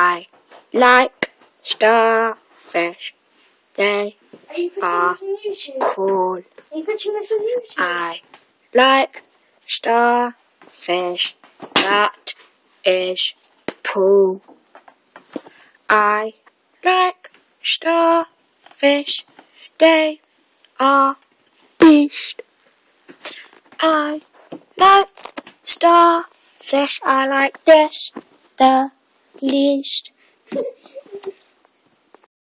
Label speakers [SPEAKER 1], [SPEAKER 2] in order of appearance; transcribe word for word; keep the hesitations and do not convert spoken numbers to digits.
[SPEAKER 1] I like starfish. They
[SPEAKER 2] Are you putting
[SPEAKER 1] are
[SPEAKER 2] this on YouTube?
[SPEAKER 1] cool.
[SPEAKER 2] Are you putting this on YouTube?
[SPEAKER 1] I like starfish. That is cool. I like starfish. They are beast. I like starfish. I like this the least.